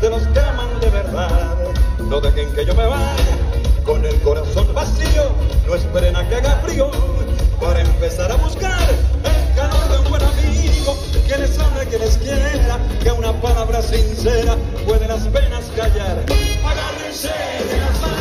de los que aman de verdad. No dejen que yo me vaya con el corazón vacío, no esperen a que haga frío para empezar a buscar el calor de un buen amigo que les ame, que les quiera, que una palabra sincera puede las penas callar. Agárrense de las manos.